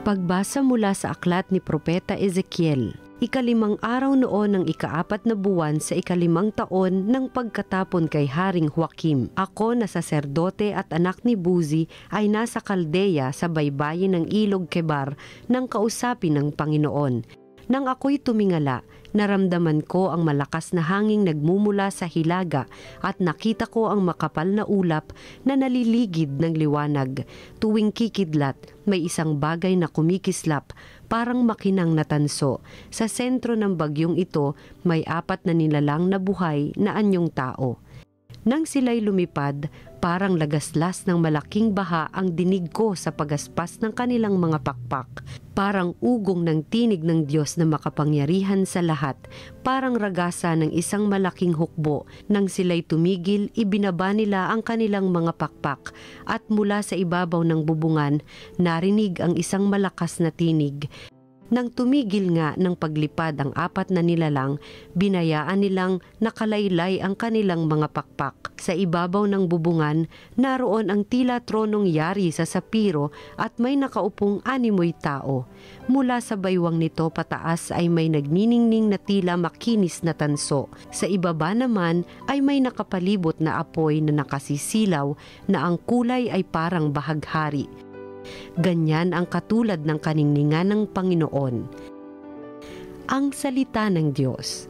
Pagbasa mula sa aklat ni Propeta Ezekiel. Ikalimang araw noon ng ika-4 na buwan sa ikalimang taon ng pagkatapon kay Haring Joakim. Ako na saserdote at anak ni Buzi ay nasa Kaldeya sa baybayin ng ilog Kebar nang kausapin ng Panginoon. Nang ako'y tumingala, naramdaman ko ang malakas na hanging nagmumula sa hilaga at nakita ko ang makapal na ulap na naliligid ng liwanag. Tuwing kikidlat, may isang bagay na kumikislap, parang makinang na tanso. Sa sentro ng bagyong ito, may 4 na nilalang na buhay na anyong tao. Nang sila'y lumipad, parang lagaslas ng malaking baha ang dinig ko sa pagaspas ng kanilang mga pakpak. Parang ugong ng tinig ng Diyos na makapangyarihan sa lahat. Parang ragasa ng isang malaking hukbo. Nang sila'y tumigil, ibinaba nila ang kanilang mga pakpak. At mula sa ibabaw ng bubungan, narinig ang isang malakas na tinig. Nang tumigil nga ng paglipad ang 4 na nilalang, binayaan nilang nakalaylay ang kanilang mga pakpak. Sa ibabaw ng bubungan, naroon ang tila tronong yari sa sapiro at may nakaupong 6 tao. Mula sa baywang nito pataas ay may nagniningning na tila makinis na tanso. Sa ibaba naman ay may nakapalibot na apoy na nakasisilaw na ang kulay ay parang bahaghari. Ganyan ang katulad ng kaningningan ng Panginoon. Ang salita ng Diyos.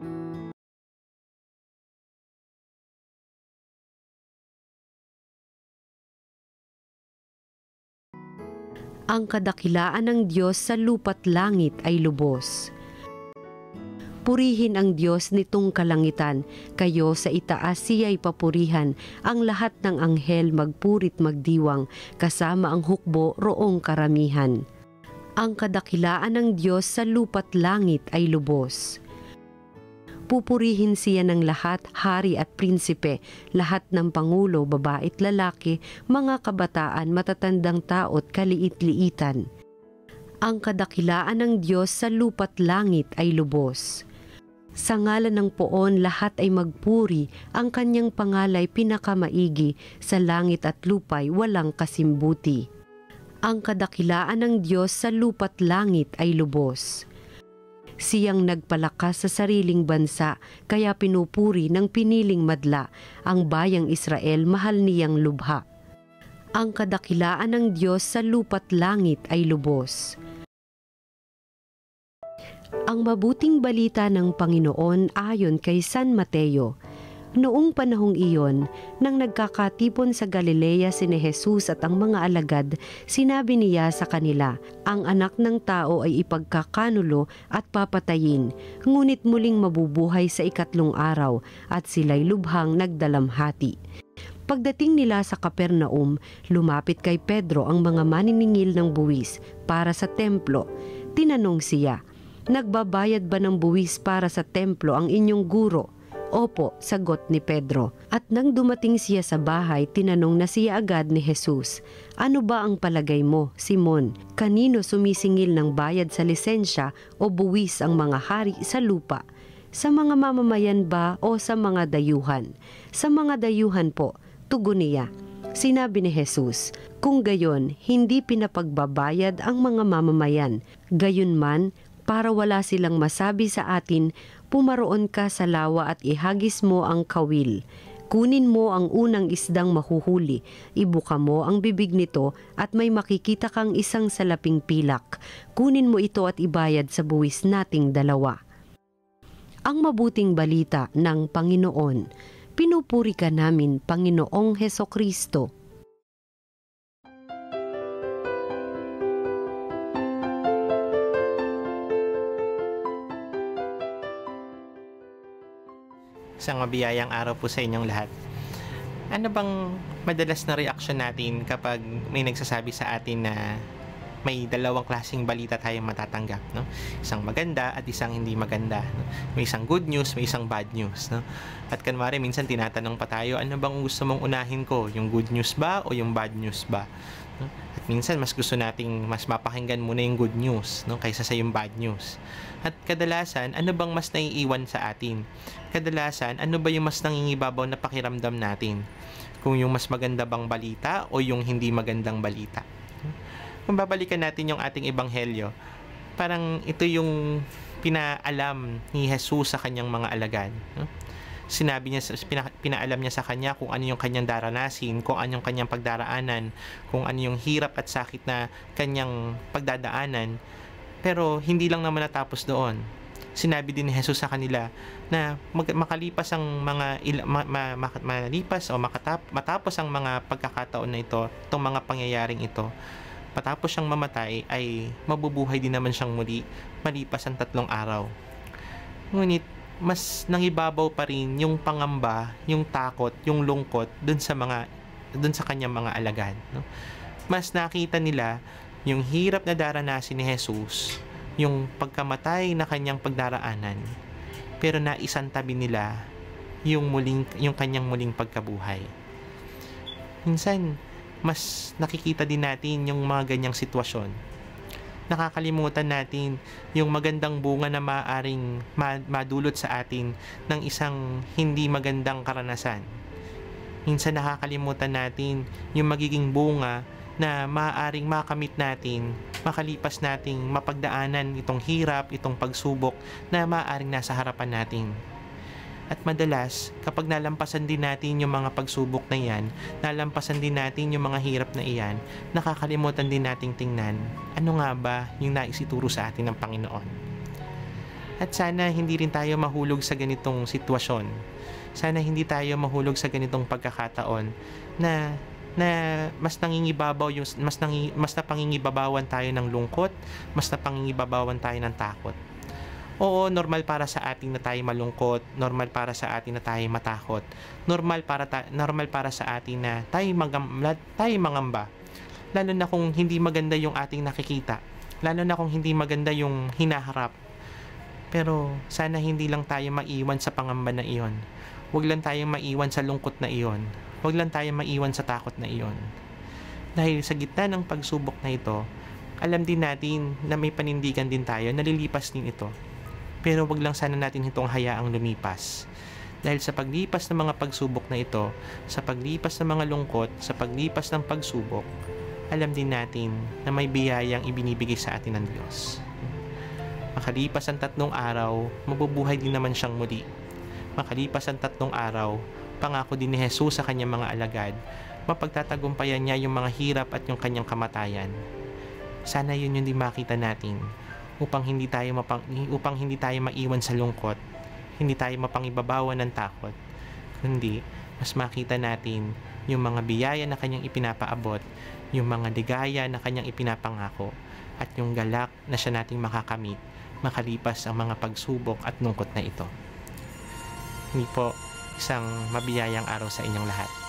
Ang kadakilaan ng Diyos sa lupa't langit ay lubos. Purihin ang Diyos nitong kalangitan, kayo sa itaas siya'y papurihan, ang lahat ng anghel magpurit magdiwang, kasama ang hukbo roong karamihan. Ang kadakilaan ng Diyos sa lupa't langit ay lubos. Pupurihin siya ng lahat, hari at prinsipe, lahat ng pangulo, babae't lalaki, mga kabataan, matatandang tao't kaliit-liitan. Ang kadakilaan ng Diyos sa lupa't langit ay lubos. Sa ngalan ng Poon lahat ay magpuri, ang kanyang pangalay pinakamaigi, sa langit at lupa'y walang kasimbuti. Ang kadakilaan ng Diyos sa lupa't langit ay lubos. Siyang nagpalakas sa sariling bansa, kaya pinupuri ng piniling madla, ang bayang Israel mahal niyang lubha. Ang kadakilaan ng Diyos sa lupa't langit ay lubos. Ang mabuting balita ng Panginoon ayon kay San Mateo. Noong panahong iyon, nang nagkakatipon sa Galilea sina Jesus at ang mga alagad, sinabi niya sa kanila, ang anak ng tao ay ipagkakanulo at papatayin, ngunit muling mabubuhay sa 3 araw, at sila'y lubhang nagdalamhati. Pagdating nila sa Capernaum, lumapit kay Pedro ang mga maniningil ng buwis para sa templo. Tinanong siya, nagbabayad ba ng buwis para sa templo ang inyong guro? Opo, sagot ni Pedro. At nang dumating siya sa bahay, tinanong na siya agad ni Jesus, ano ba ang palagay mo, Simon? Kanino sumisingil ng bayad sa lisensya o buwis ang mga hari sa lupa? Sa mga mamamayan ba o sa mga dayuhan? Sa mga dayuhan po, tugon niya. Sinabi ni Jesus, kung gayon, hindi pinapagbabayad ang mga mamamayan. Gayunman, para wala silang masabi sa atin, pumaroon ka sa lawa at ihagis mo ang kawil. Kunin mo ang unang isdang mahuhuli, ibuka mo ang bibig nito at may makikita kang isang salaping pilak. Kunin mo ito at ibayad sa buwis nating 2. Ang mabuting balita ng Panginoon. Pinupuri ka namin, Panginoong Hesukristo. Isang mabiyayang araw po sa inyong lahat. Ano bang madalas na reaksyon natin kapag may nagsasabi sa atin na may 2 klaseng balita tayong matatanggap, no? Isang maganda at isang hindi maganda, no? May isang good news, may isang bad news, no? At kunwari minsan tinatanong pa tayo, ano bang gusto mong unahin ko? Yung good news ba o yung bad news ba? No? At minsan mas gusto nating mas mapakinggan muna yung good news, no, kaysa sa yung bad news. At kadalasan, ano bang mas naiiwan sa atin? Kadalasan, ano ba yung mas nangingibabaw na pakiramdam natin? Kung yung mas maganda bang balita o yung hindi magandang balita? kung babalikan natin yung ating ebanghelyo, parang ito yung pinaalam ni Jesus sa kanyang mga alagad. Sinabi niya, pinaalam niya sa kanya kung ano yung kanyang daranasin, kung ano yung kanyang pagdaraanan, kung ano yung hirap at sakit na kanyang pagdadaanan. Pero hindi lang naman natapos doon. Sinabi din ni Jesus sa kanila na makalipas ang matapos ang mga pagkakataon na ito, itong mga pangyayaring ito, matapos siyang mamatay ay mabubuhay din naman siyang muli malipas ang 3 araw. Ngunit mas nangibabaw pa rin yung pangamba, yung takot, yung lungkot dun sa kanyang mga alagad, no? Mas nakita nila yung hirap na daranasin ni Jesus, yung pagkamatay na kanyang pagdaraanan, pero naisantabi nila yung kanyang muling pagkabuhay. Minsan mas nakikita din natin yung mga ganyang sitwasyon. Nakakalimutan natin yung magandang bunga na maaaring madulot sa atin ng isang hindi magandang karanasan. Minsan nakakalimutan natin yung magiging bunga na maaaring makamit natin makalipas nating mapagdaanan itong hirap, itong pagsubok na maaaring nasa harapan natin. At madalas, kapag nalampasan din natin yung mga pagsubok na yan, nalampasan din natin yung mga hirap na iyan, nakakalimutan din nating tingnan, ano nga ba yung naisituro sa atin ng Panginoon. At sana hindi rin tayo mahulog sa ganitong sitwasyon. Sana hindi tayo mahulog sa ganitong pagkakataon na mas nangingibabaw mas napangingibabawan tayo ng lungkot, mas napangingibabawan tayo ng takot. Oo, normal para sa atin na tayo malungkot, normal para sa atin na tayo matakot, normal para sa atin na tayo mangamba. Lalo na kung hindi maganda yung ating nakikita, lalo na kung hindi maganda yung hinaharap. Pero sana hindi lang tayo maiwan sa pangamba na iyon. Huwag lang tayong maiwan sa lungkot na iyon. Huwag lang tayong maiwan sa takot na iyon. Dahil sa gitna ng pagsubok na ito, alam din natin na may panindigan din tayo, nalilipas din ito. Pero wag lang sana natin itong hayaang lumipas. Dahil sa paglipas ng mga pagsubok na ito, sa paglipas ng mga lungkot, sa paglipas ng pagsubok, alam din natin na may biyayang ibinibigay sa atin ng Diyos. Makalipas ang 3 araw, mabubuhay din naman siyang muli. Makalipas ang 3 araw, pangako din ni Jesus sa kanyang mga alagad, mapagtatagumpayan niya yung mga hirap at yung kanyang kamatayan. Sana yun yung di makita natin upang hindi tayo maiwan sa lungkot, hindi tayo mapangibabawan ng takot, kundi mas makita natin yung mga biyaya na kanyang ipinapaabot, yung mga ligaya na kanyang ipinapangako, at yung galak na siya nating makakamit makalipas ang mga pagsubok at lungkot na ito. Hindi po, isang mabiyayang araw sa inyong lahat.